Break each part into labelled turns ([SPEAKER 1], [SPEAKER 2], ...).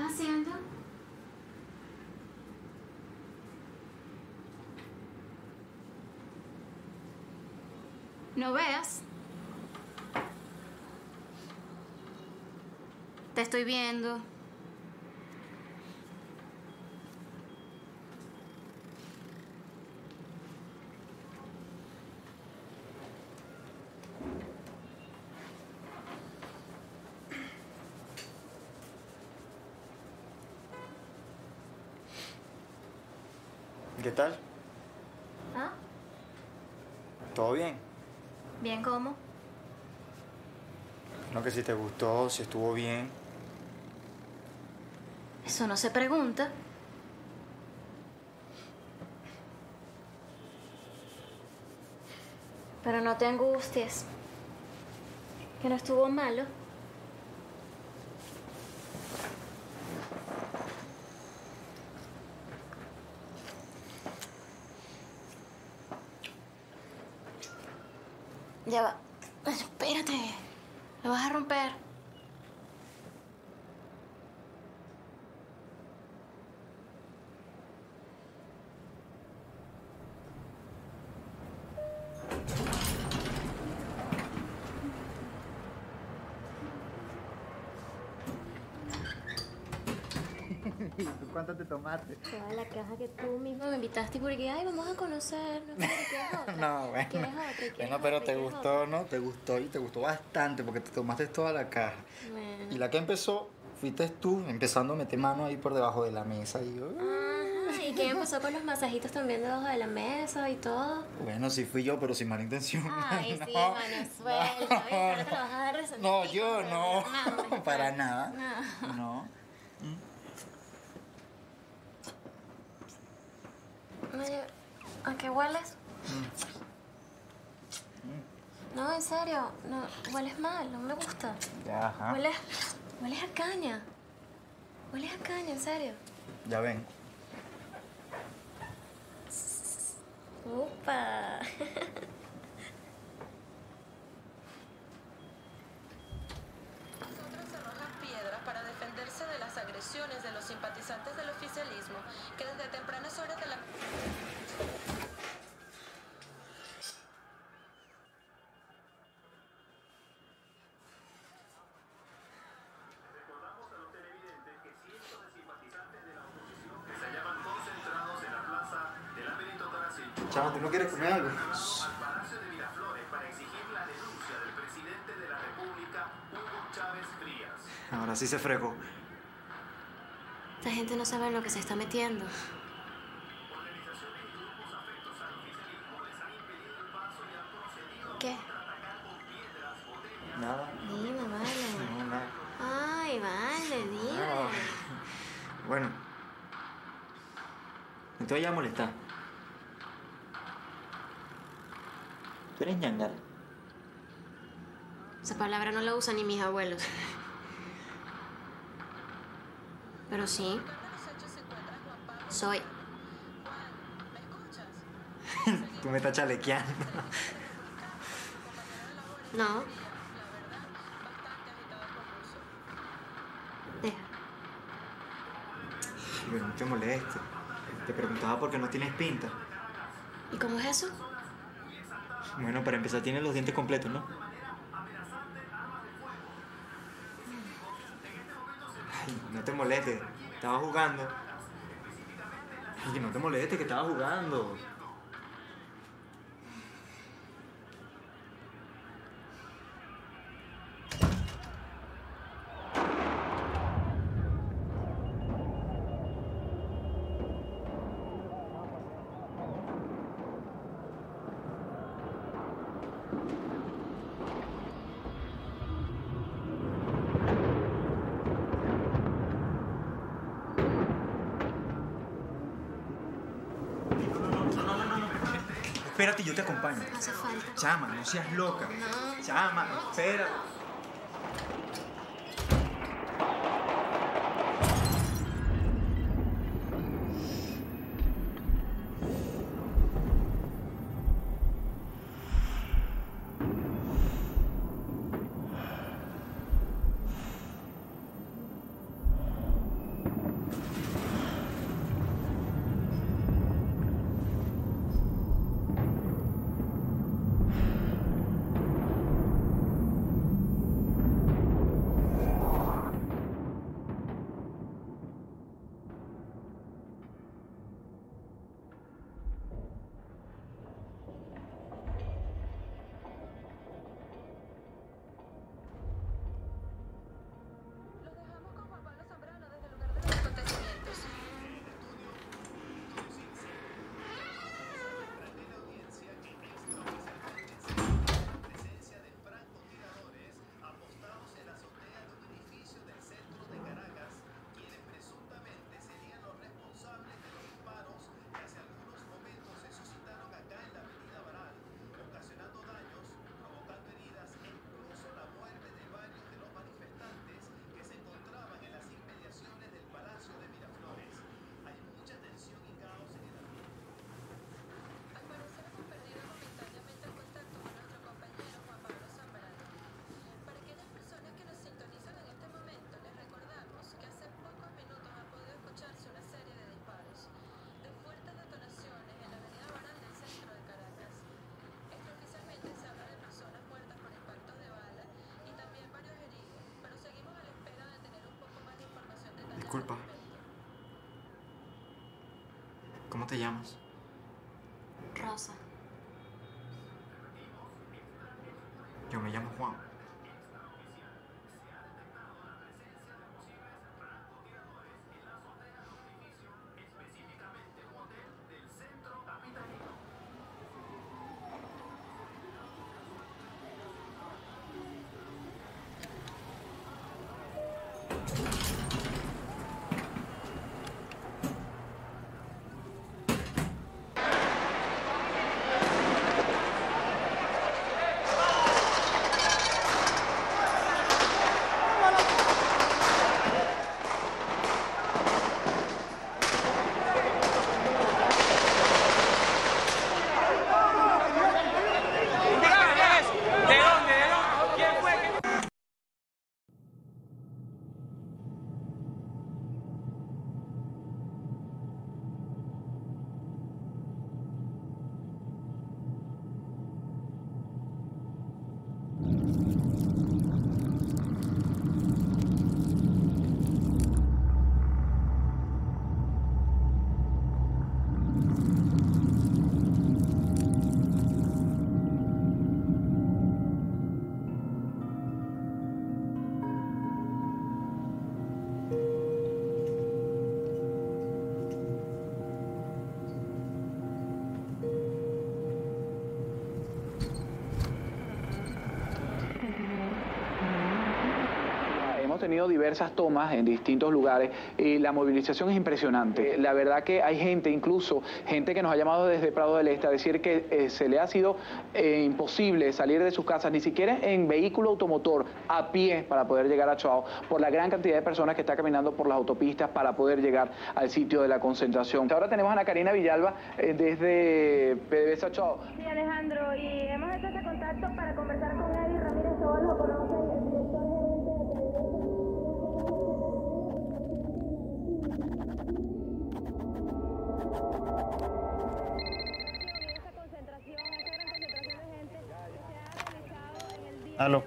[SPEAKER 1] estás haciendo? No veas. Te estoy viendo.
[SPEAKER 2] ¿Qué tal?
[SPEAKER 1] ¿Ah?
[SPEAKER 2] ¿Todo bien?
[SPEAKER 1] ¿Bien cómo?
[SPEAKER 2] No, que si te gustó, si estuvo bien.
[SPEAKER 1] Eso no se pregunta. Pero no te angusties. Que no estuvo malo. Ya va. Espérate. Lo vas a romper.
[SPEAKER 2] ¿Y tú cuánto te tomaste?
[SPEAKER 1] Toda la caja que tú mismo me invitaste porque, ay, vamos a conocernos. ¿Quieres otra?
[SPEAKER 2] No, bueno.
[SPEAKER 1] ¿Quieres otra? ¿Quieres
[SPEAKER 2] Bueno,
[SPEAKER 1] otra?
[SPEAKER 2] pero te
[SPEAKER 1] ¿Quieres
[SPEAKER 2] gustó,
[SPEAKER 1] otra?
[SPEAKER 2] ¿no? Te gustó y te gustó bastante porque te tomaste toda la caja.
[SPEAKER 1] Bueno.
[SPEAKER 2] Y la que empezó fuiste tú, empezando a meter mano ahí por debajo de la mesa y yo...
[SPEAKER 1] Ajá, ¿y quién empezó con los masajitos también debajo de la mesa y todo?
[SPEAKER 2] Bueno, sí fui yo, pero sin mala intención.
[SPEAKER 1] Ay, sí,
[SPEAKER 2] No,
[SPEAKER 1] mano, suelta, ¿viste? Ahora te lo vas a dar resentido.
[SPEAKER 2] No, yo no.
[SPEAKER 1] hombre,
[SPEAKER 2] Para nada.
[SPEAKER 1] No.
[SPEAKER 2] No.
[SPEAKER 1] Oye, ¿a qué hueles? No, en serio, no, hueles mal, no me gusta.
[SPEAKER 2] Ya, ajá.
[SPEAKER 1] Hueles a caña. Hueles a caña, en serio.
[SPEAKER 2] Ya ven.
[SPEAKER 1] Upa.
[SPEAKER 3] Nosotros arrojan piedras para defenderse de las agresiones de los simpatizantes del oficialismo que desde tempranas horas de la...
[SPEAKER 4] Recordamos a los televidentes que cientos de simpatizantes de la oposición que se hallaban concentrados en la plaza de la meritocracia
[SPEAKER 2] Chamo, ¿tú no quieres comer algo?
[SPEAKER 4] al Palacio de Miraflores para exigir la denuncia del presidente de la República, Hugo Chávez Frías.
[SPEAKER 2] Ahora sí se fregó.
[SPEAKER 1] Esta gente no sabe en lo que se está metiendo.
[SPEAKER 4] Organizaciones y grupos afectos al oficialismo les han impedido el paso y han procedido
[SPEAKER 1] ¿Qué?
[SPEAKER 4] a atacar con piedras, botellas.
[SPEAKER 2] Nada.
[SPEAKER 1] Dime, vale.
[SPEAKER 2] No, nada.
[SPEAKER 1] Ay, vale, dime.
[SPEAKER 2] No. Bueno. No te vayas a molestar. Tú eres ñangar.
[SPEAKER 1] Esa palabra no la usan ni mis abuelos. Pero sí,
[SPEAKER 3] En los hechos se encuentra Juan Pablo.
[SPEAKER 1] soy.
[SPEAKER 3] Juan, ¿me escuchas?
[SPEAKER 2] Tú me estás chalequeando.
[SPEAKER 1] No,
[SPEAKER 3] La verdad, bastante agitado el concurso.
[SPEAKER 1] deja.
[SPEAKER 2] Pero no te molestes. Te preguntaba por qué no tienes pinta.
[SPEAKER 1] ¿Y cómo es eso?
[SPEAKER 2] Bueno, para empezar tienes los dientes completos, ¿no? Ay, no te molestes. Estaba jugando. Ay, no te molestes, que estaba jugando. Espérate, yo te acompaño.
[SPEAKER 1] No hace falta.
[SPEAKER 2] Chama, no seas loca.
[SPEAKER 1] No.
[SPEAKER 2] Chama, espera. Disculpa. ¿Cómo te llamas?
[SPEAKER 1] Rosa.
[SPEAKER 2] Yo me llamo Juan.
[SPEAKER 5] Hemos tenido diversas tomas en distintos lugares y la movilización es impresionante. La verdad que hay gente, incluso gente que nos ha llamado desde Prado del Este a decir que se le ha sido imposible salir de sus casas, ni siquiera en vehículo automotor, a pie para poder llegar a Choao, por la gran cantidad de personas que está caminando por las autopistas para poder llegar al sitio de la concentración. Ahora tenemos a Ana Karina Villalba desde PDVSA Choao.
[SPEAKER 6] Sí, Alejandro, y hemos hecho este contacto para conversar con Eddie Ramírez, todos lo conocen, el director gerente de PDVSA.
[SPEAKER 7] Aló.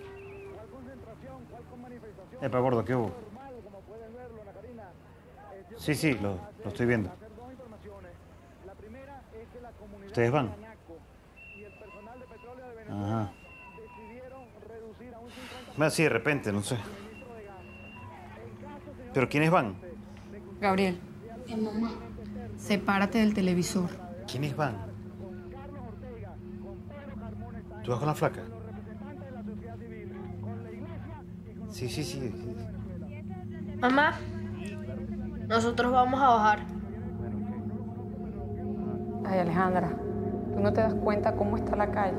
[SPEAKER 7] Epa, gordo, ¿qué hubo? Sí, sí, lo estoy viendo. ¿Ustedes van? Ajá. Sí, de repente, no sé. ¿Pero quiénes van?
[SPEAKER 8] Gabriel, sepárate del televisor.
[SPEAKER 7] ¿Quiénes van? ¿Tú vas con la flaca? Sí, sí, sí.
[SPEAKER 1] Mamá, nosotros vamos a bajar.
[SPEAKER 8] Ay, Alejandra, ¿tú no te das cuenta cómo está la calle?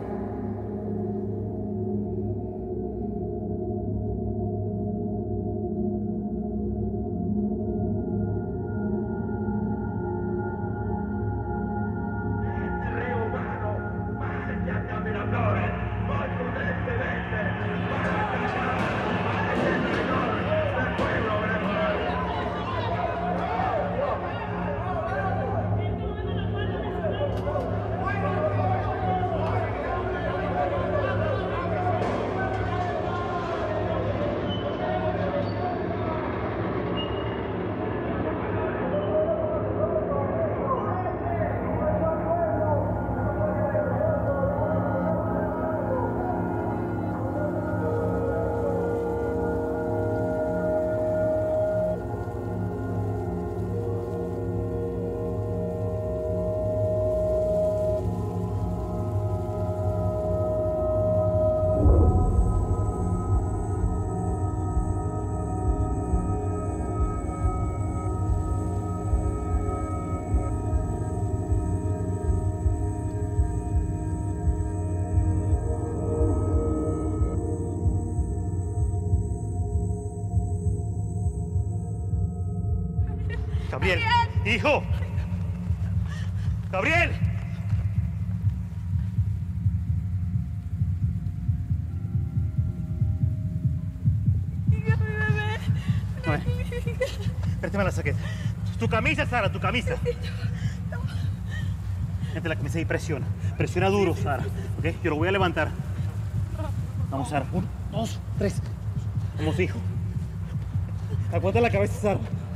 [SPEAKER 7] Gabriel, hijo. Gabriel. A ver, préstame la saqueta. Tu camisa, Sara, tu camisa. Mete la camisa y presiona. Presiona duro, Sara. ¿Ok? Yo lo voy a levantar. Vamos, Sara. 1, 2, 3. Vamos, hijo. Aguanta la cabeza, Sara.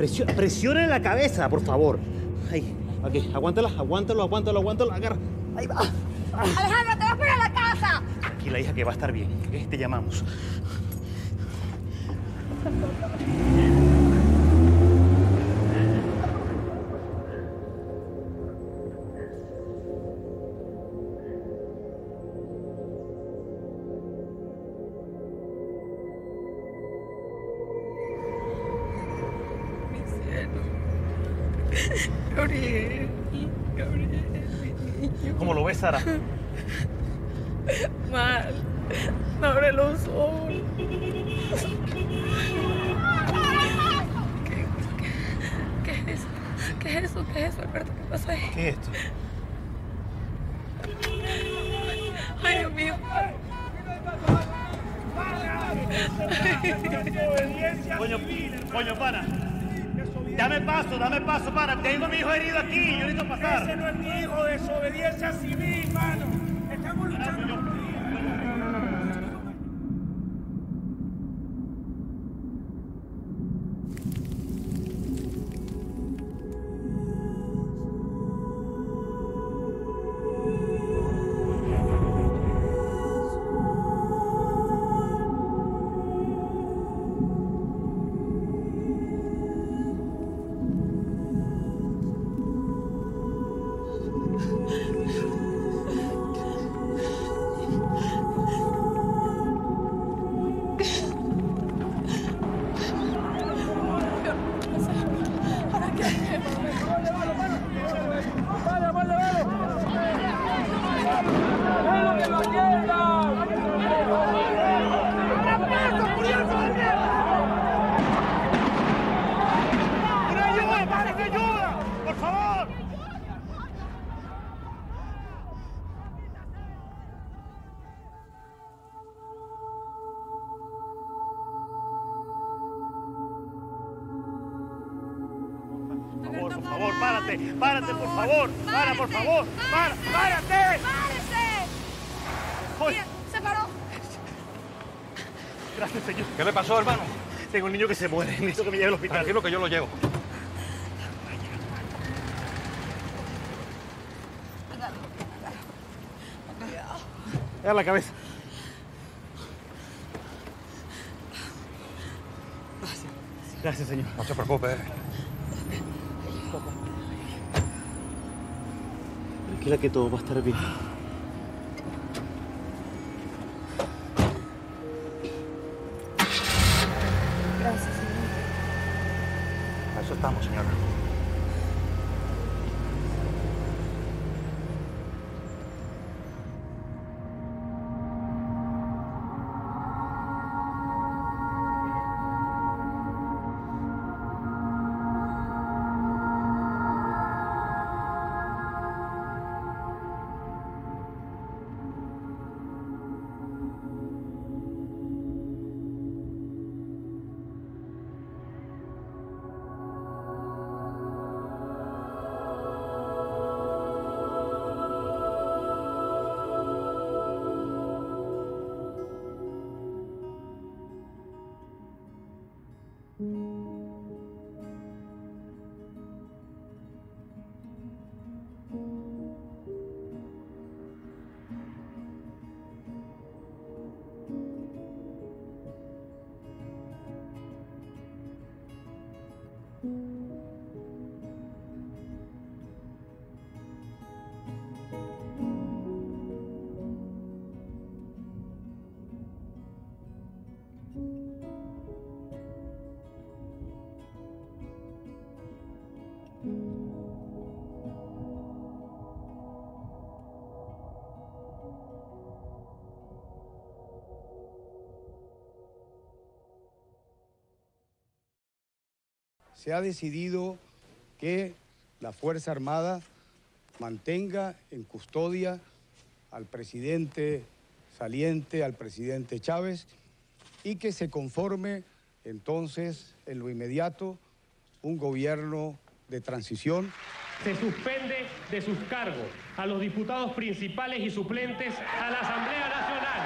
[SPEAKER 7] Presiona en la cabeza, por favor. Ahí, aquí, aguántalo, agarra. Ahí va.
[SPEAKER 9] Alejandro, te vas para la casa.
[SPEAKER 7] Tranquila, hija, que va a estar bien. ¿Ok? Te llamamos.
[SPEAKER 9] Gabriel.
[SPEAKER 7] ¿Cómo lo ves, Sara?
[SPEAKER 9] Mal. No abre los ojos. ¿Qué es eso? ¿Qué es eso? ¿Qué es eso, Alberto? ¿Qué pasa ahí?
[SPEAKER 7] ¿Qué es esto?
[SPEAKER 9] Ay, Dios mío.
[SPEAKER 7] Coño, pana. Dame paso, pana. Tengo a mi hijo herido aquí. Yo necesito pasar.
[SPEAKER 10] Ese no es mi hijo, desobediencia civil, mano. Estamos luchando.
[SPEAKER 7] Párate, por favor. Para, por favor. Párate.
[SPEAKER 9] ¡Párese!
[SPEAKER 7] Oye.
[SPEAKER 9] Se paró.
[SPEAKER 7] Gracias, señor.
[SPEAKER 11] ¿Qué le pasó, hermano?
[SPEAKER 7] Tengo un niño que se muere. Necesito que me lleve al hospital.
[SPEAKER 11] Tranquilo que yo lo llevo.
[SPEAKER 7] Agarra la cabeza. Gracias, señor.
[SPEAKER 11] No se preocupe.
[SPEAKER 7] Tranquila que todo va a estar bien.
[SPEAKER 9] Gracias, señor.
[SPEAKER 11] A eso estamos, señora.
[SPEAKER 12] Se ha decidido que la Fuerza Armada mantenga en custodia al presidente saliente, al presidente Chávez, y que se conforme entonces en lo inmediato un gobierno de transición.
[SPEAKER 13] Se suspende de sus cargos a los diputados principales y suplentes a la Asamblea Nacional.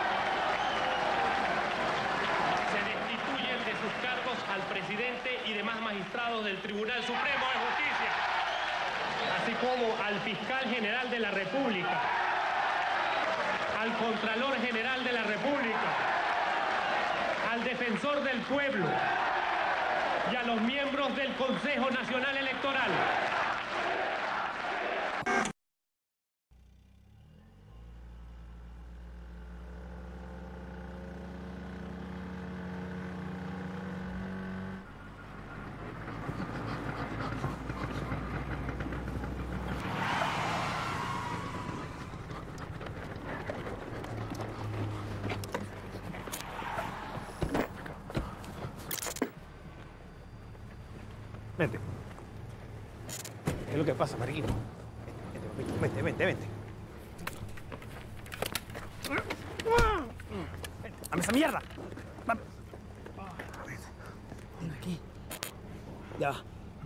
[SPEAKER 13] Se destituyen de sus cargos al presidente y demás demás magistrados del Tribunal Supremo de Justicia, así como al Fiscal General de la República, al Contralor General de la República, al Defensor del Pueblo y a los miembros del Consejo Nacional Electoral.
[SPEAKER 14] Vente. ¿Qué es lo que pasa, Marquito? Vente, vente, vente. ¡Dame esa mierda! ¡Dame! Ven aquí. Ya va.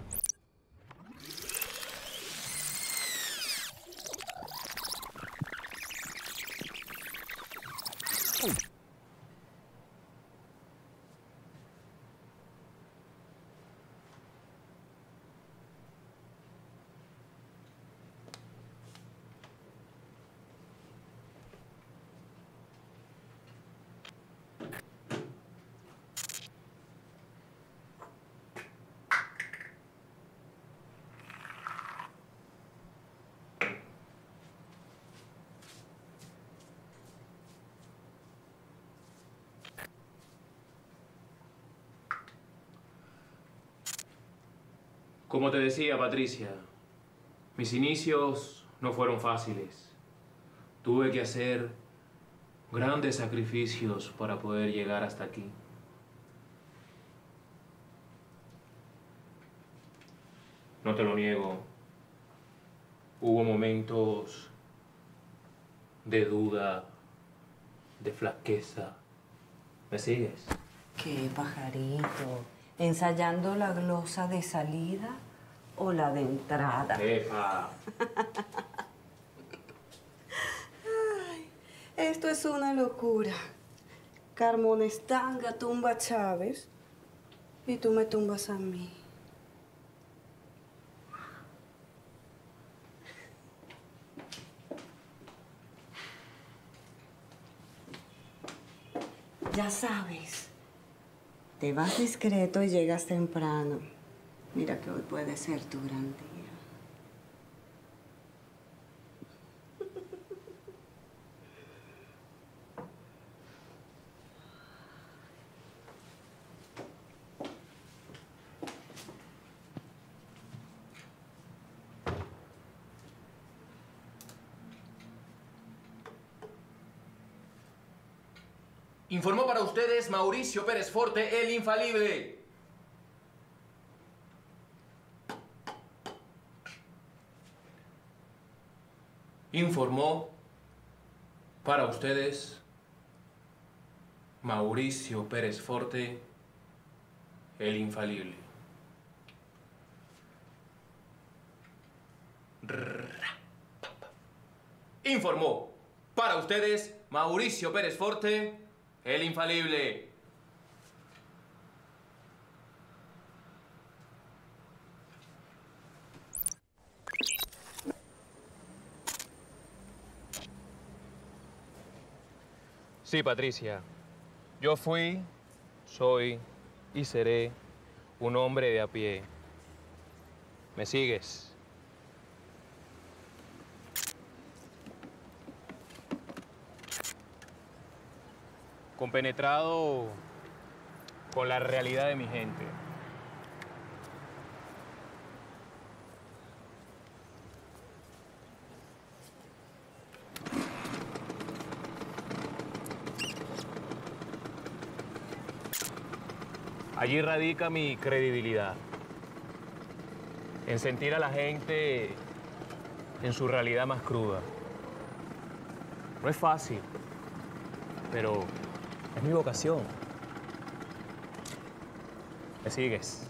[SPEAKER 15] Como te decía, Patricia, mis inicios no fueron fáciles. Tuve que hacer grandes sacrificios para poder llegar hasta aquí. No te lo niego. Hubo momentos de duda, de flaqueza. ¿Me sigues?
[SPEAKER 16] ¿Qué, pajarito? ¿Ensayando la glosa de salida o la de entrada?
[SPEAKER 15] ¡Epa!
[SPEAKER 16] Ay, esto es una locura. Carmona Estanga tumba a Chávez y tú me tumbas a mí. Ya sabes, te vas discreto y llegas temprano. Mira que hoy puede ser tu gran día.
[SPEAKER 15] Informó para ustedes Mauricio Pérez Forte, el infalible. Informó para ustedes Mauricio Pérez Forte, el infalible. Informó para ustedes Mauricio Pérez Forte, el infalible. Sí, Patricia. Yo fui, soy y seré un hombre de a pie. ¿Me sigues? Compenetrado con la realidad de mi gente. Allí radica mi credibilidad. En sentir a la gente en su realidad más cruda. No es fácil, pero es mi vocación. ¿Me sigues?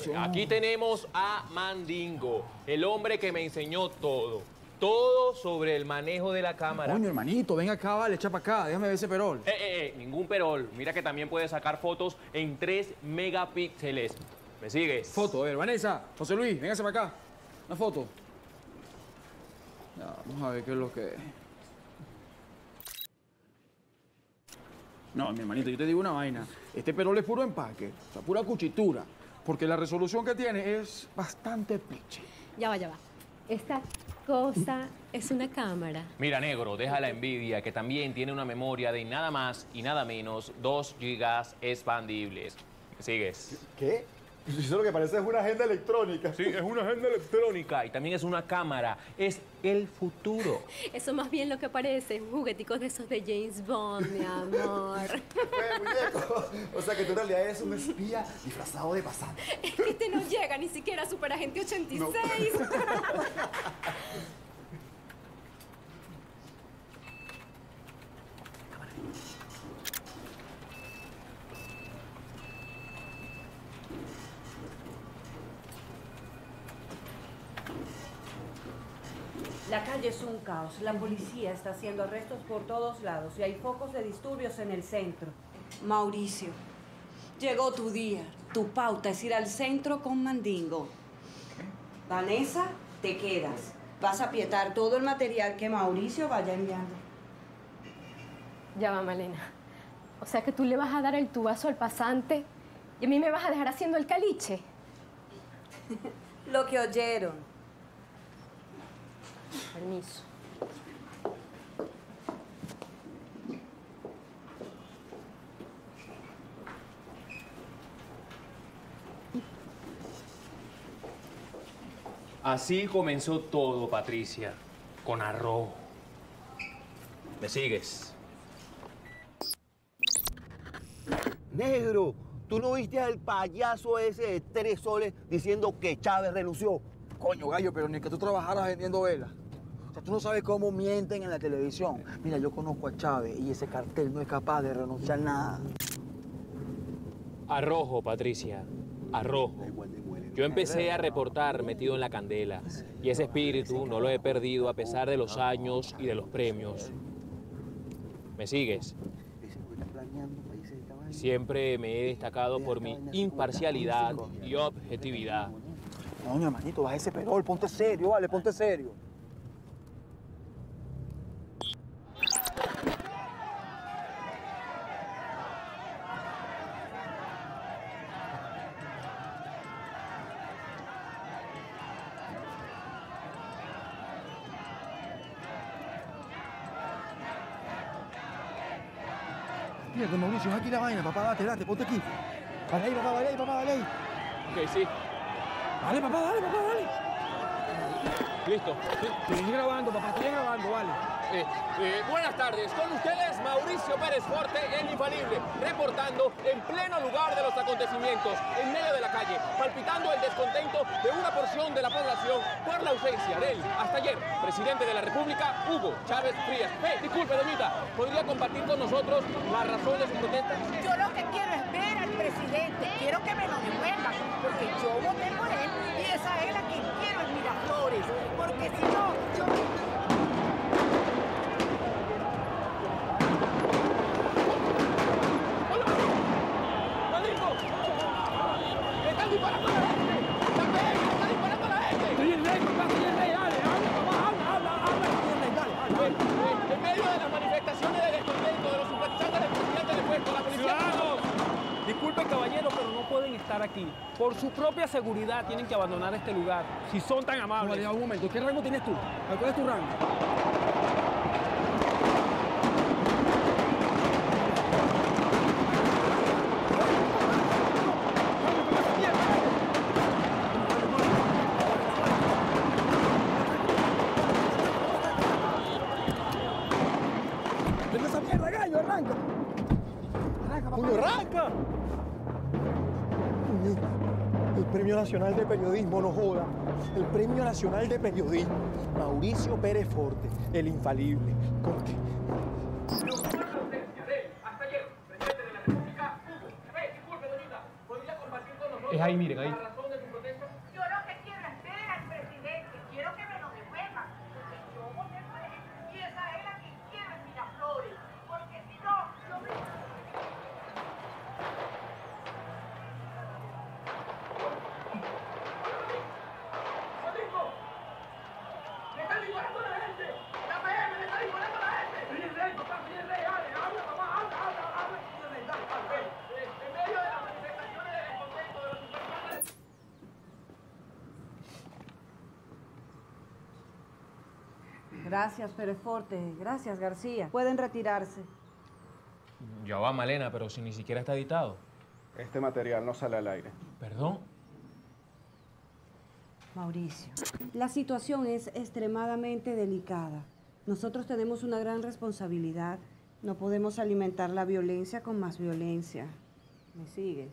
[SPEAKER 15] Aquí tenemos a Mandingo, el hombre que me enseñó todo. Todo sobre el manejo de la cámara.
[SPEAKER 17] Coño, hermanito, ven acá, vale, echa para acá, déjame ver ese perol.
[SPEAKER 15] Ningún perol. Mira que también puedes sacar fotos en 3 megapíxeles. ¿Me sigues?
[SPEAKER 17] Foto, a ver, Vanessa, José Luis, véngase para acá. Una foto. Ya, vamos a ver qué es lo que es. No, mi hermanito, yo te digo una vaina. Este perol es puro empaque, o sea, pura cuchitura. Porque la resolución que tiene es bastante piche.
[SPEAKER 18] Ya va, ya va. Esta cosa es una cámara.
[SPEAKER 15] Mira, negro, deja la envidia, que también tiene una memoria de nada más y nada menos 2 gigas expandibles. ¿Me sigues?
[SPEAKER 11] ¿Qué? Eso lo que parece es una agenda electrónica.
[SPEAKER 15] Sí, es una agenda electrónica y también es una cámara. Es el futuro.
[SPEAKER 18] Eso más bien lo que parece, jugueticos de esos de James Bond, mi amor.
[SPEAKER 11] Muñeco. O sea que tú en realidad eres un espía disfrazado de pasante.
[SPEAKER 18] Es que este no llega ni siquiera a Superagente 86. No.
[SPEAKER 16] La calle es un caos. La policía está haciendo arrestos por todos lados y hay focos de disturbios en el centro. Mauricio, llegó tu día. Tu pauta es ir al centro con Mandingo. Vanessa, te quedas. Vas a aprietar todo el material que Mauricio vaya enviando.
[SPEAKER 18] Ya va, Malena. O sea que tú le vas a dar el tubazo al pasante y a mí me vas a dejar haciendo el caliche.
[SPEAKER 16] Lo que oyeron.
[SPEAKER 18] Permiso.
[SPEAKER 15] Así comenzó todo, Patricia, con arroz. ¿Me sigues?
[SPEAKER 19] Negro, ¿tú no viste al payaso ese de 3 soles diciendo que Chávez renunció?
[SPEAKER 17] Coño, gallo, pero ni que tú trabajaras vendiendo velas. O sea, tú no sabes cómo mienten en la televisión. Mira, yo conozco a Chávez y ese cartel no es capaz de renunciar nada.
[SPEAKER 15] Arrojo, Patricia, arrojo. Yo empecé a reportar metido en la candela y ese espíritu no lo he perdido a pesar de los años y de los premios. ¿Me sigues? Siempre me he destacado por mi imparcialidad y objetividad.
[SPEAKER 17] Coño, hermanito, baja ese perol, ponte serio, vale, ponte serio. Mira, con Mauricio, es aquí la vaina, papá, date, ponte aquí. Vale ahí, papá, dale ahí.
[SPEAKER 15] Ok, sí.
[SPEAKER 17] Dale, papá, dale.
[SPEAKER 15] Listo.
[SPEAKER 17] Sigue grabando, papá, sigue grabando, vale.
[SPEAKER 15] Buenas tardes, con ustedes Mauricio Pérez Forte, el infalible, reportando en pleno lugar de los acontecimientos, en medio de la calle, palpitando el descontento de una porción de la población por la ausencia del, hasta ayer, presidente de la República, Hugo Chávez Frías. Disculpe, doñita, ¿podría compartir con nosotros la razón de su protesta?
[SPEAKER 20] Yo lo que quiero es ver al presidente, quiero que me lo devuelvan, porque yo voté por él y esa es la que quiero en Miraflores, porque si no, yo...
[SPEAKER 15] En medio de las manifestaciones de descontento de los simpatizantes del presidente depuesto, la policía...
[SPEAKER 14] Disculpen, caballero, pero no pueden estar aquí. Por su propia seguridad tienen que abandonar este lugar, si son tan amables.
[SPEAKER 17] Vale, un momento, ¿qué rango tienes tú? ¿Cuál es tu rango?
[SPEAKER 19] ¡Arranca! El Premio Nacional de Periodismo, no joda. El Premio Nacional de Periodismo. Mauricio Pérez Forte, el infalible. Corte.
[SPEAKER 15] Es ahí, miren, ahí.
[SPEAKER 16] Gracias, Pereforte. Gracias, García. Pueden retirarse.
[SPEAKER 15] Ya va, Malena, pero si ni siquiera está editado.
[SPEAKER 17] Este material no sale al aire.
[SPEAKER 15] ¿Perdón?
[SPEAKER 16] Mauricio, la situación es extremadamente delicada. Nosotros tenemos una gran responsabilidad. No podemos alimentar la violencia con más violencia. ¿Me sigues?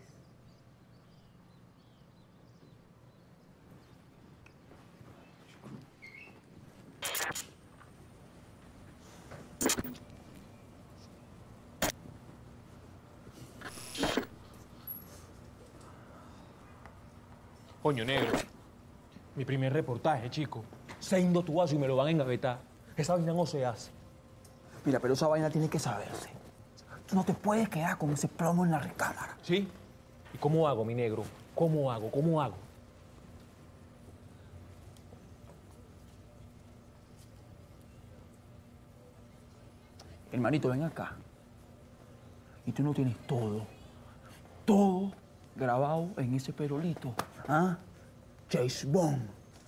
[SPEAKER 14] Coño, negro. Mi primer reportaje, chico. Sendo tu vaso y me lo van a engavetar. Esa vaina no se hace.
[SPEAKER 17] Mira, pero esa vaina tiene que saberse. Tú no te puedes quedar con ese plomo en la recámara.
[SPEAKER 14] ¿Sí? ¿Y cómo hago, mi negro? ¿Cómo hago? ¿Cómo hago?
[SPEAKER 17] Hermanito, ven acá. Y tú no tienes todo grabado en ese perolito. ¿Ah? James Bond.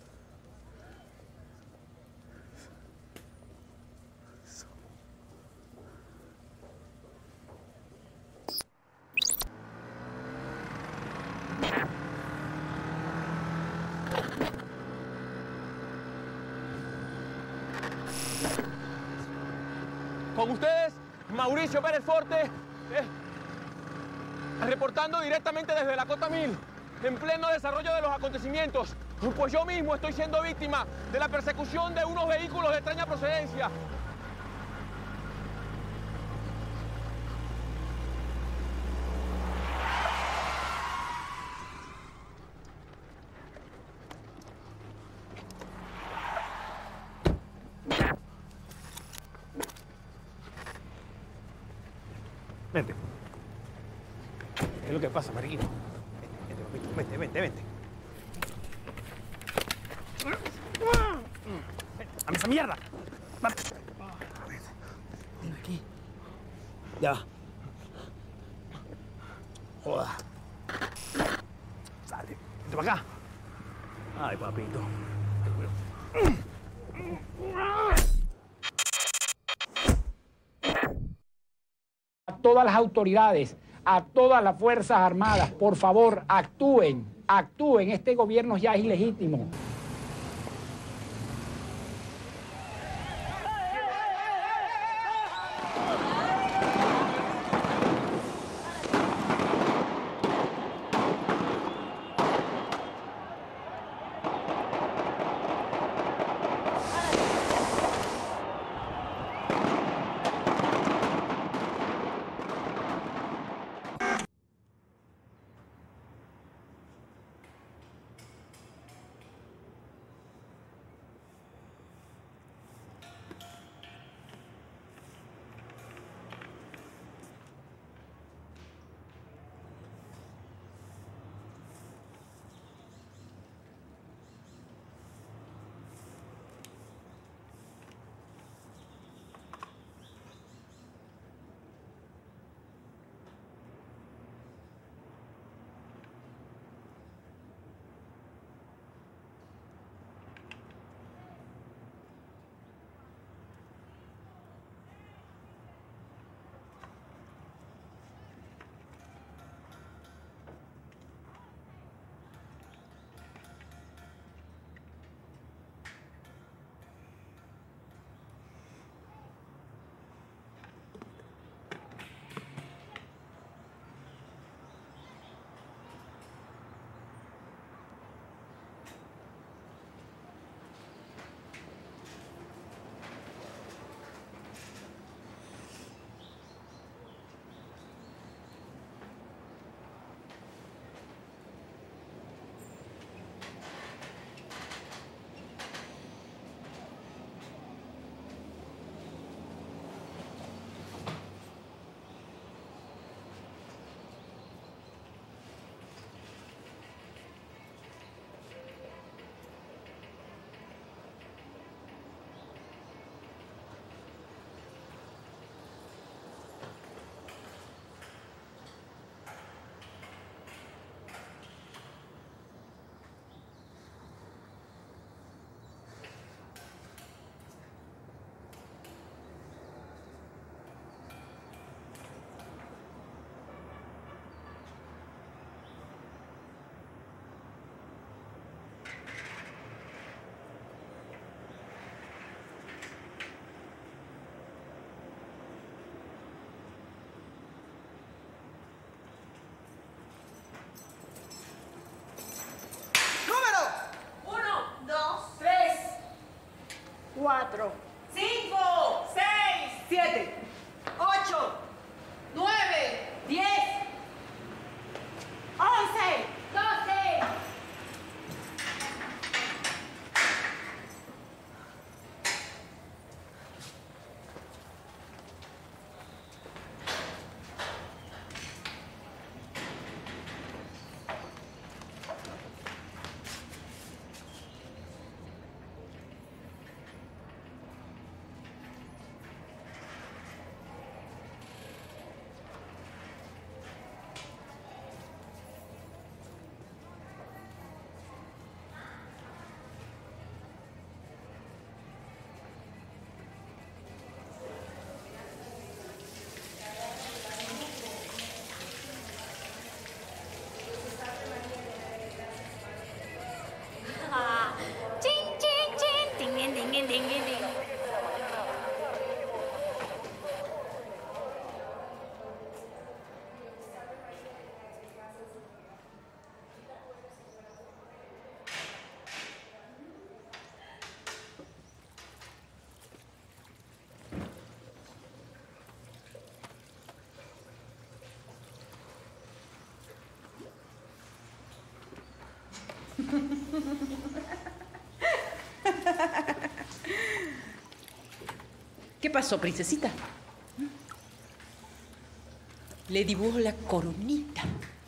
[SPEAKER 14] Con ustedes, Mauricio Pereforte, reportando directamente desde la Cota 1000, en pleno desarrollo de los acontecimientos. Pues yo mismo estoy siendo víctima de la persecución de unos vehículos de extraña procedencia. Vente. ¿Qué es lo que pasa, Marquito? Vente, vente, vente. ¡Dame esa mierda!
[SPEAKER 17] Ven aquí. Ya.
[SPEAKER 14] Joda. Sale. Vente para acá. Ay, papito.
[SPEAKER 21] A todas las autoridades, a todas las Fuerzas Armadas, por favor, actúen. Este gobierno ya es ilegítimo.
[SPEAKER 20] 4, 5, 6, 7, 8, 9, 10, 11, 12.
[SPEAKER 4] ¿Qué pasó, princesita? Le dibujo la coronita.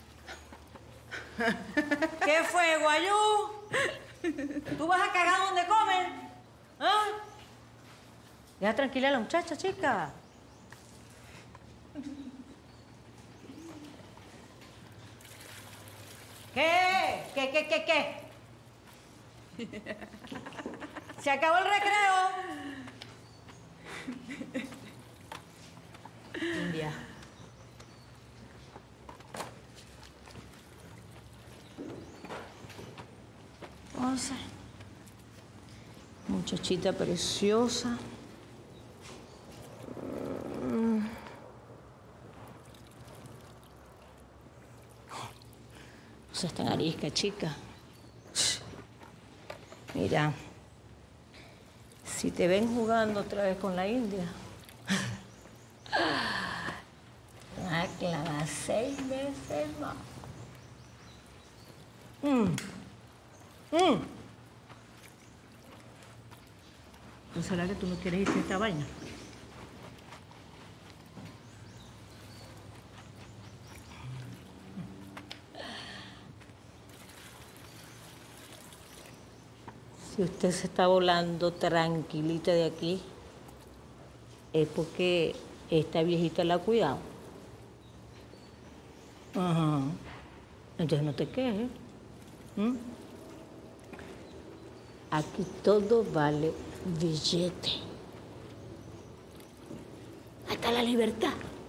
[SPEAKER 16] ¿Qué fue, Guayú? ¿Tú vas a cagar donde comen? ¿Ah? Deja tranquila a la muchacha, chica. ¿Qué? ¿Qué? ¿Se acabó el recreo? India. Once. Muchachita preciosa. No seas tan arisca, chica. Mira, si te ven jugando otra vez con la India, te van a clavar 6 veces más. ¿No será que tú no quieres irte a esta vaina? Si usted se está volando tranquilita de aquí, es porque esta viejita la ha cuidado. Ajá. Entonces no te quejes. Aquí todo vale billete. Hasta la libertad.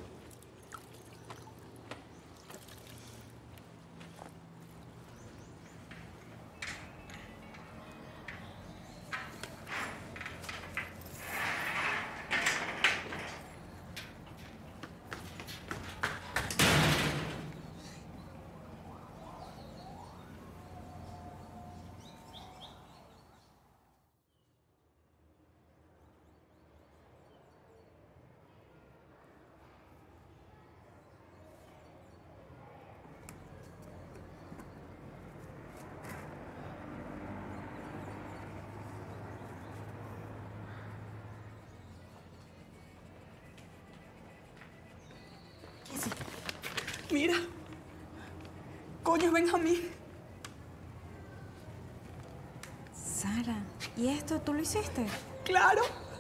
[SPEAKER 9] Mira. Coño, Benjamín.
[SPEAKER 22] Sara, ¿y esto tú lo hiciste?
[SPEAKER 9] Claro.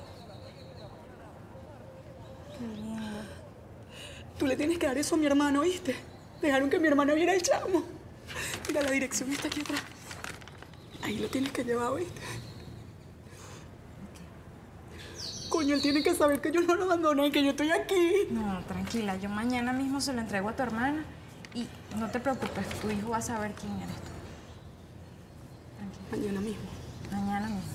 [SPEAKER 22] Qué lindo.
[SPEAKER 9] Tú le tienes que dar eso a mi hermano, ¿oíste? Dejaron que mi hermano viera el chamo. Mira, la dirección está aquí atrás. Ahí lo tienes que llevar, ¿oíste? Coño, él tiene que saber que yo no lo abandoné, que yo estoy aquí.
[SPEAKER 22] No, tranquila. Yo mañana mismo se lo entrego a tu hermana. Y no te preocupes, tu hijo va a saber quién eres tú.
[SPEAKER 9] Mañana mismo.
[SPEAKER 22] Mañana mismo.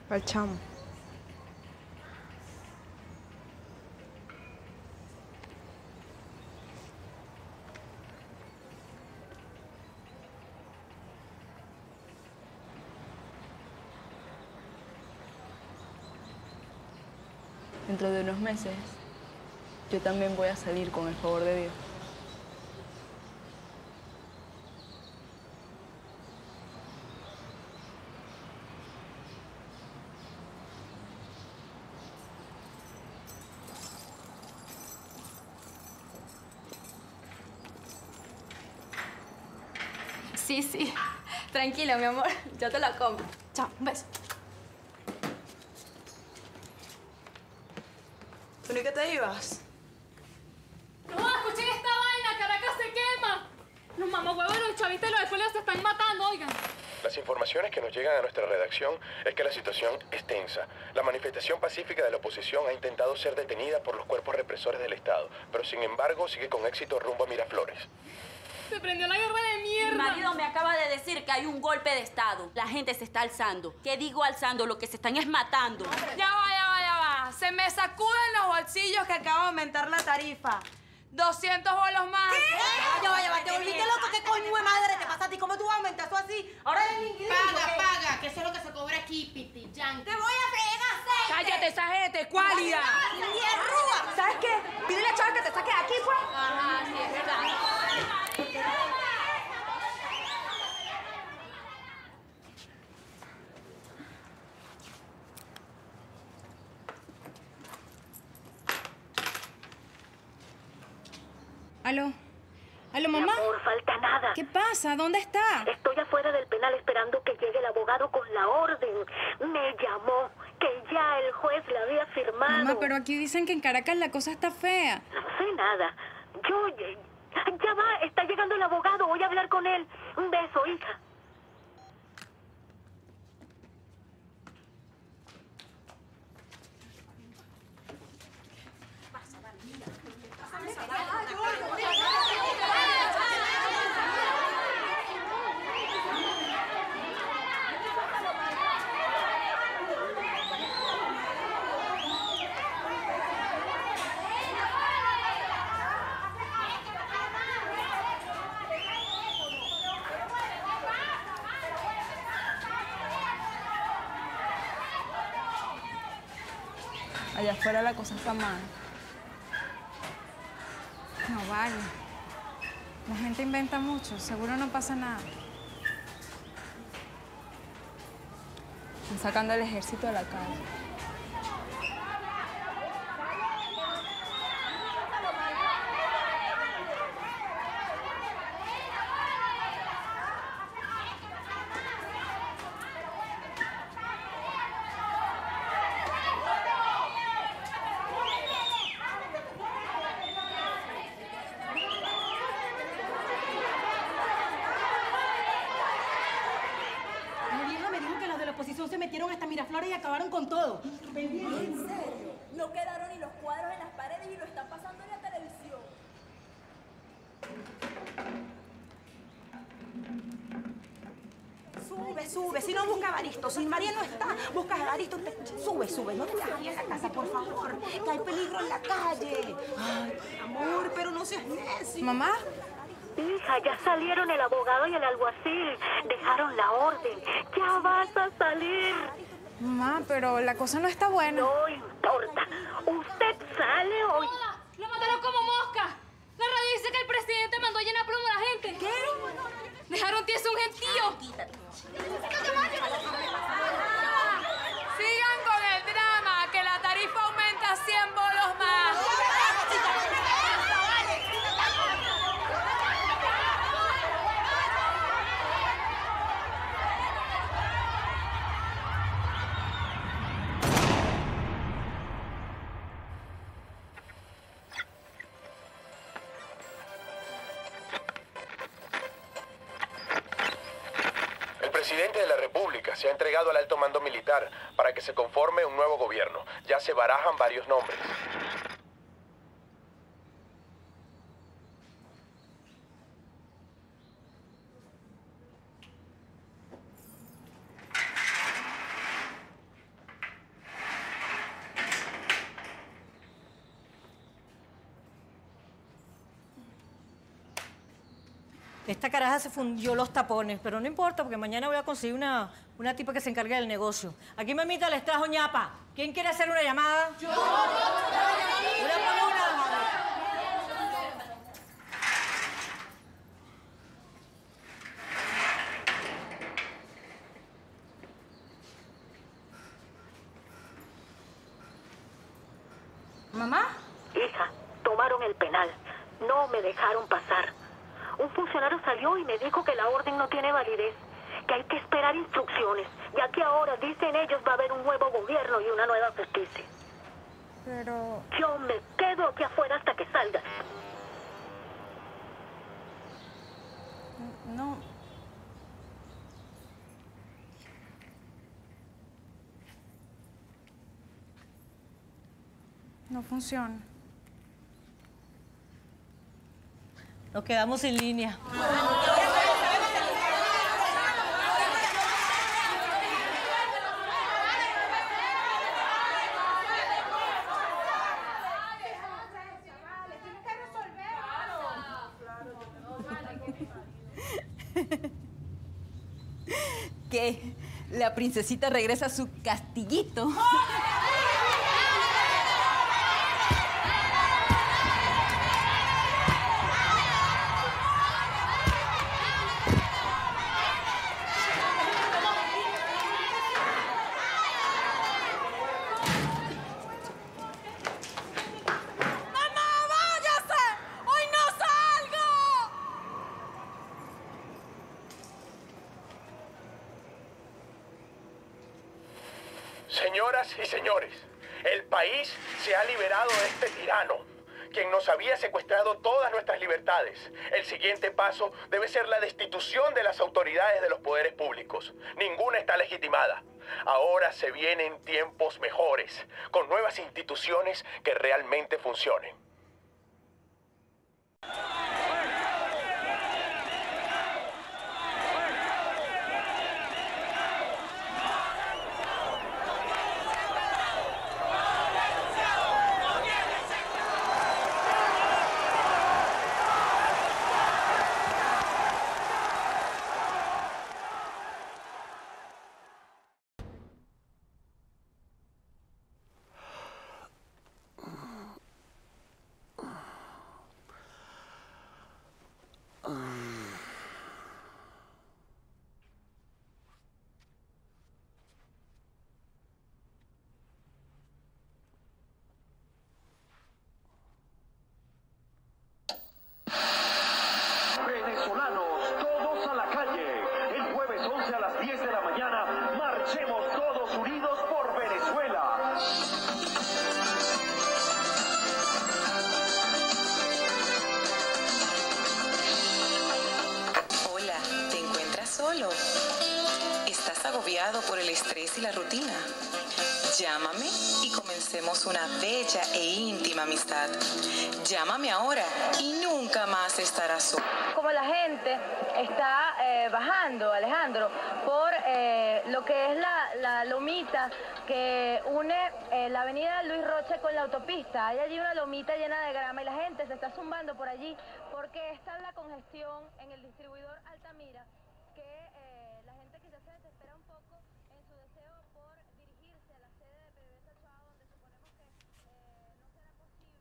[SPEAKER 22] Al chamo.
[SPEAKER 2] Dentro de unos meses, yo también voy a salir con el favor de Dios.
[SPEAKER 18] Sí, sí. Tranquila, mi amor. Yo te la compro. Chao, un beso.
[SPEAKER 22] ¿Pero y qué te ibas?
[SPEAKER 3] ¡No, escuchen esta vaina! ¡Caracas se quema! Los mamahuevos de los chavistas y los escuelas se están matando, oigan.
[SPEAKER 23] Las informaciones que nos llegan a nuestra redacción es que la situación es tensa. La manifestación pacífica de la oposición ha intentado ser detenida por los cuerpos represores del Estado, pero sin embargo sigue con éxito rumbo a Miraflores.
[SPEAKER 3] Se prendió la guerra de mierda.
[SPEAKER 16] Mi marido me acaba de decir que hay un golpe de Estado. La gente se está alzando. ¿Qué digo alzando? Lo que se están es matando.
[SPEAKER 22] Ya va. Se me sacuden los bolsillos que acaba de aumentar la tarifa. 200 bolos más.
[SPEAKER 16] ¿Qué? Ya va. Te volviste loco. ¿Qué coño de madre te pasa a ti? ¿Cómo tú vas a aumentar eso así? Ahora es el inquilino.
[SPEAKER 1] Paga, que eso es lo que se cobra aquí, Piti.
[SPEAKER 16] Te voy a fregar, aceite.
[SPEAKER 22] Cállate, esa gente, cuálida. ¿Sabes qué? Pídele a Chávez que te saque de aquí, pues.
[SPEAKER 1] Ajá, sí, es verdad.
[SPEAKER 22] ¿Aló, mamá?
[SPEAKER 6] Mi amor, falta nada.
[SPEAKER 22] ¿Qué pasa? ¿Dónde está?
[SPEAKER 6] Estoy afuera del penal esperando que llegue el abogado con la orden. Me llamó que ya el juez la había firmado.
[SPEAKER 22] Mamá, pero aquí dicen que en Caracas la cosa está fea.
[SPEAKER 6] No sé nada. Ya va, está llegando el abogado. Voy a hablar con él. Un beso, hija.
[SPEAKER 22] Allá afuera la cosa está mal. No vale. La gente inventa mucho. Seguro no pasa nada. Están sacando al ejército de la calle.
[SPEAKER 16] Se metieron hasta Miraflores y acabaron con todo.
[SPEAKER 24] ¿En serio? No quedaron ni los cuadros en las paredes y lo están pasando en la televisión.
[SPEAKER 16] Sube. Si no, busca a Evaristo. Si María no está, busca a Evaristo. Sube. No te vayas ahí a la casa, por favor. Que hay peligro en la calle. Ay, amor, pero no seas necio.
[SPEAKER 22] ¿Mamá?
[SPEAKER 6] Hija, ya salieron el abogado y el alguacil. Dejaron la orden. Ya vas a salir.
[SPEAKER 22] Mamá, pero la cosa no está buena.
[SPEAKER 6] No importa. Usted sale hoy.
[SPEAKER 3] ¡Lo mataron como mosca! La radio dice que el presidente mandó llenar plomo a la gente. ¿Qué? Dejaron tieso un gentío.
[SPEAKER 22] Sigan con el drama, que la tarifa aumenta 100 bolos más.
[SPEAKER 23] El presidente de la República se ha entregado al alto mando militar para que se conforme un nuevo gobierno. Ya se barajan varios nombres.
[SPEAKER 5] Esta caraja se fundió los tapones, pero no importa, porque mañana voy a conseguir una tipa que se encargue del negocio. Aquí, mamita, les trajo ñapa. ¿Quién quiere hacer una llamada? ¡Yo! Una por una.
[SPEAKER 22] ¿Mamá?
[SPEAKER 6] Hija, tomaron el penal. No me dejaron pasar. Un funcionario salió y me dijo que la orden no tiene validez, que hay que esperar instrucciones, ya que ahora, dicen ellos, va a haber un nuevo gobierno y una nueva justicia.
[SPEAKER 22] Pero...
[SPEAKER 6] Yo me quedo aquí afuera hasta que salgas.
[SPEAKER 22] No... No funciona.
[SPEAKER 5] Nos quedamos sin línea.
[SPEAKER 4] ¿Qué? ¿La princesita regresa a su castillito?
[SPEAKER 23] Señoras y señores, el país se ha liberado de este tirano, quien nos había secuestrado todas nuestras libertades. El siguiente paso debe ser la destitución de las autoridades de los poderes públicos. Ninguna está legitimada. Ahora se vienen tiempos mejores, con nuevas instituciones que realmente funcionen.
[SPEAKER 7] Venezolanos, todos a la calle. El jueves 11 a las 10 de la mañana, marchemos todos unidos por Venezuela.
[SPEAKER 8] Hola, ¿te encuentras solo? ¿Estás agobiado por el estrés y la rutina? Llámame y comencemos una bella e íntima amistad. Llámame ahora y nunca más estarás solo.
[SPEAKER 10] Como la gente está bajando, Alejandro, por lo que es la lomita que une la avenida Luis Roche con la autopista. Hay allí una lomita llena de grama y la gente se está zumbando por allí porque está la congestión en el distribuidor Altamira, que la gente quizás se desespera un poco en su deseo por dirigirse a la sede de PDVSA Chao, donde suponemos que no será posible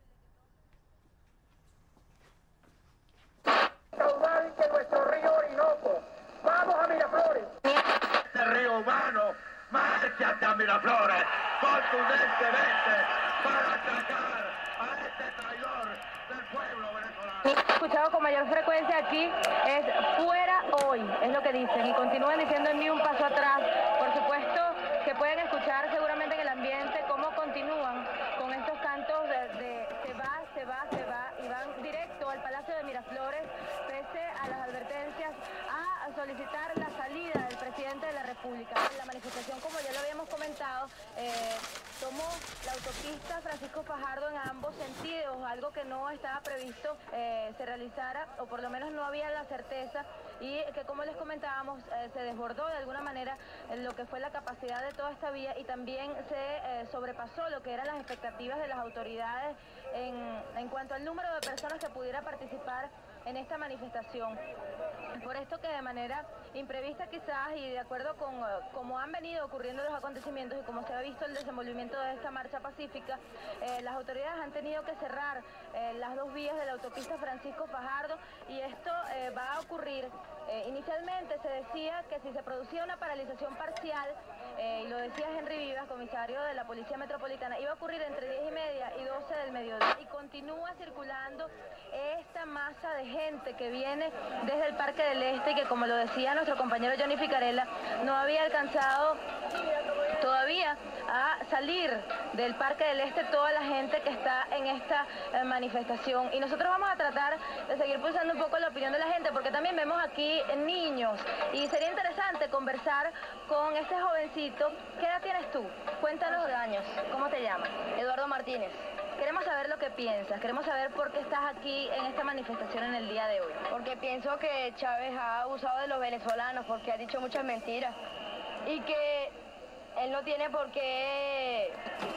[SPEAKER 10] que
[SPEAKER 7] caudal que nuestro río Orinoco. ¡Vamos a Miraflores! Este río humano, márchate a Miraflores contundentemente para atacar a este traidor del pueblo venezolano.
[SPEAKER 10] escuchado con mayor frecuencia aquí es fuera hoy, es lo que dicen, y continúan diciendo ni un paso atrás. Por supuesto que pueden escuchar seguramente en el ambiente cómo continúan con estos cantos de se va, se va, se va, y van directo al Palacio de Miraflores, pese a las advertencias, a solicitar la salida del presidente de la República. La manifestación, como ya lo habíamos comentado, tomó la autopista Francisco Fajardo en ambos sentidos, algo que no estaba previsto se realizara, o por lo menos no había la certeza, y que, como les comentábamos, se desbordó de alguna manera lo que fue la capacidad de toda esta vía, y también se sobrepasó lo que eran las expectativas de las autoridades en cuanto al número de personas que pudiera participar en esta manifestación. Por esto que de manera imprevista quizás y de acuerdo con cómo han venido ocurriendo los acontecimientos y como se ha visto el desenvolvimiento de esta marcha pacífica, las autoridades han tenido que cerrar las dos vías de la autopista Francisco Fajardo y esto va a ocurrir. Inicialmente se decía que si se producía una paralización parcial, y lo decía Henry Vivas, comisario de la Policía Metropolitana, iba a ocurrir entre 10:30 y 12 del mediodía. Y continúa circulando esta masa de gente que viene desde el Parque del Este y que, como lo decía nuestro compañero Johnny Ficarella, no había alcanzado todavía a salir del Parque del Este toda la gente que está en esta manifestación. Y nosotros vamos a tratar de seguir pulsando un poco la opinión de la gente, porque también vemos aquí niños y sería interesante conversar con este jovencito. ¿Qué edad tienes tú? Cuéntanos de años. ¿Cómo te llamas? Eduardo Martínez. Queremos saber lo que piensas, queremos saber por qué estás aquí en esta manifestación en el día de hoy.
[SPEAKER 11] Porque pienso que Chávez ha abusado de los venezolanos, porque ha dicho muchas mentiras y que él no tiene por qué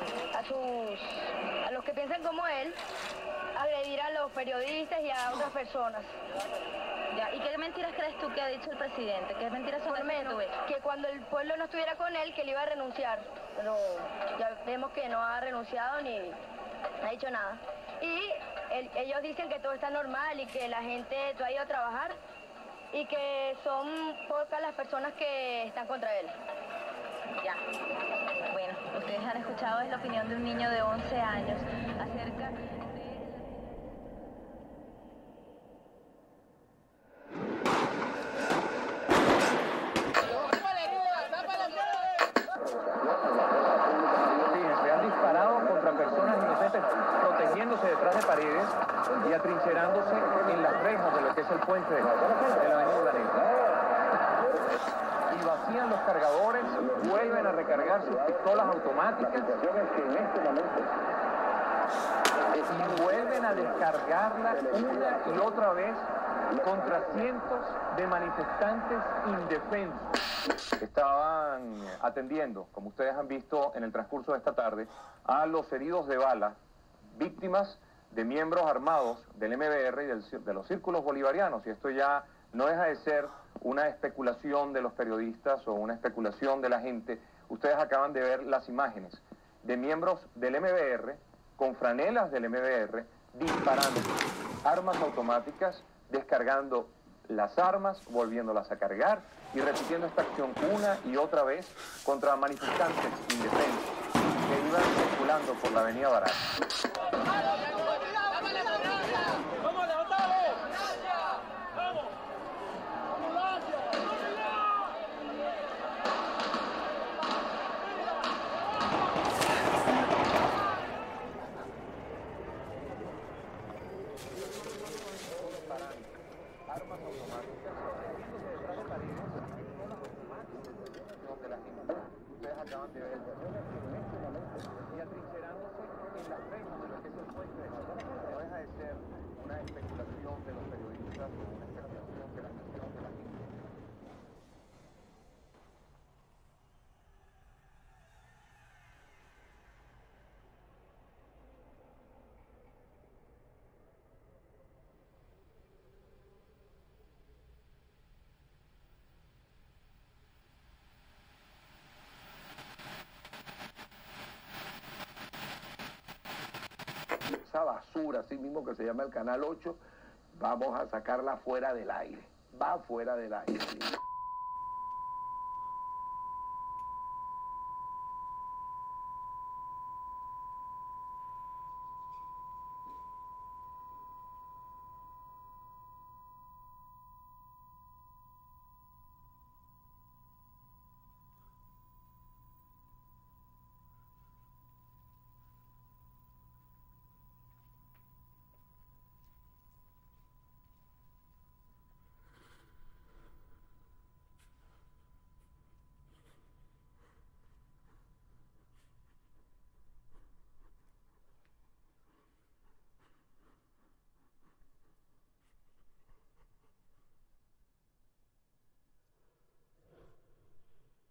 [SPEAKER 11] a los que piensan como él agredir a los periodistas y a otras personas.
[SPEAKER 10] Ya, ¿y qué mentiras crees tú que ha dicho el presidente? ¿Qué mentiras son esas que tú ves?
[SPEAKER 11] Que cuando el pueblo no estuviera con él, que él iba a renunciar. Pero ya vemos que no ha renunciado ni ha dicho nada. Y ellos dicen que todo está normal y que la gente ha ido a trabajar y que son pocas las personas que están contra él.
[SPEAKER 10] Ya. Bueno, ustedes han escuchado la opinión de un niño de 11 años acerca de...
[SPEAKER 23] Fíjense, han disparado contra personas inocentes protegiéndose detrás de paredes y atrincherándose en las rejas de lo que es el puente de la avenida Planeta. Y vacían los cargadores, vuelven a recargar sus pistolas automáticas y vuelven a descargarla una y otra vez contra cientos de manifestantes indefensos. Estaban atendiendo, como ustedes han visto en el transcurso de esta tarde, a los heridos de bala, víctimas de miembros armados del MBR y de los círculos bolivarianos. Y esto ya no deja de ser una especulación de los periodistas o una especulación de la gente. Ustedes acaban de ver las imágenes de miembros del MBR con franelas del MBR disparando armas automáticas, descargando las armas, volviéndolas a cargar y repitiendo esta acción una y otra vez contra manifestantes indefensos que iban circulando por la avenida Barata. Armas automáticas, detrás de paredes, donde la gente, ustedes acaban de ver, y atrincherándose en las rejas de lo que es el puente de la avenida. No deja de ser una especulación de los periodistas o una especulación de la gestión de la gente.
[SPEAKER 7] Esa basura, así mismo que se llama el Canal 8, vamos a sacarla fuera del aire. Va fuera del aire.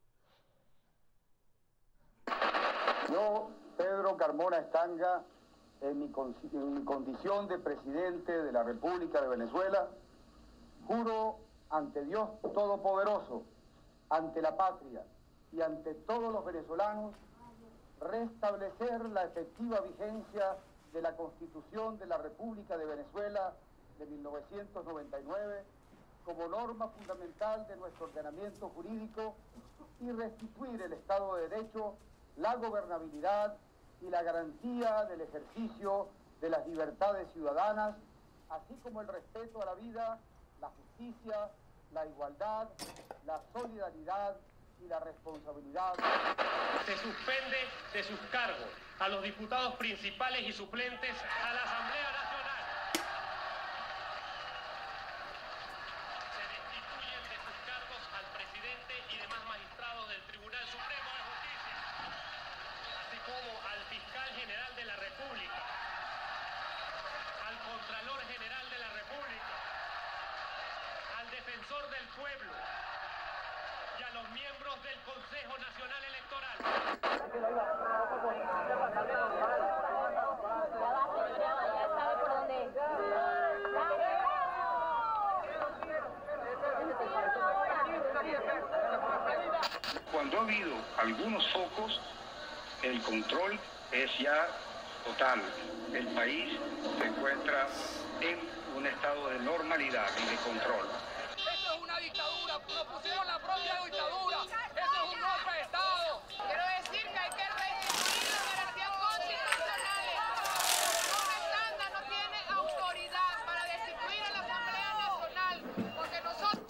[SPEAKER 12] Yo, Pedro Carmona Estanga, en mi condición de presidente de la República de Venezuela, juro ante Dios Todopoderoso, ante la patria y ante todos los venezolanos, restablecer la efectiva vigencia de la Constitución de la República de Venezuela de 1999 como norma fundamental de nuestro ordenamiento jurídico y restituir el Estado de Derecho, la gobernabilidad y la garantía del ejercicio de las libertades ciudadanas, así como el respeto a la vida, la justicia, la igualdad, la solidaridad y la responsabilidad.
[SPEAKER 13] Se suspende de sus cargos a los diputados principales y suplentes a la Asamblea Nacional. Se destituyen de sus cargos al presidente y demás magistrados del Tribunal Supremo de Justicia, así como al fiscal general de la República, al Contralor General de la República, al Defensor del Pueblo y a los miembros del Consejo Nacional Electoral.
[SPEAKER 12] Cuando ha habido algunos focos, el control es ya total. El país se encuentra en un estado de normalidad y de control.
[SPEAKER 14] Esto es una dictadura, nos pusieron la propia dictadura. Esto es un golpe de Estado.
[SPEAKER 22] Quiero decir que hay que restituir las garantías constitucionales. Un estándar no tiene autoridad para destituir a la Asamblea Nacional, porque nosotros...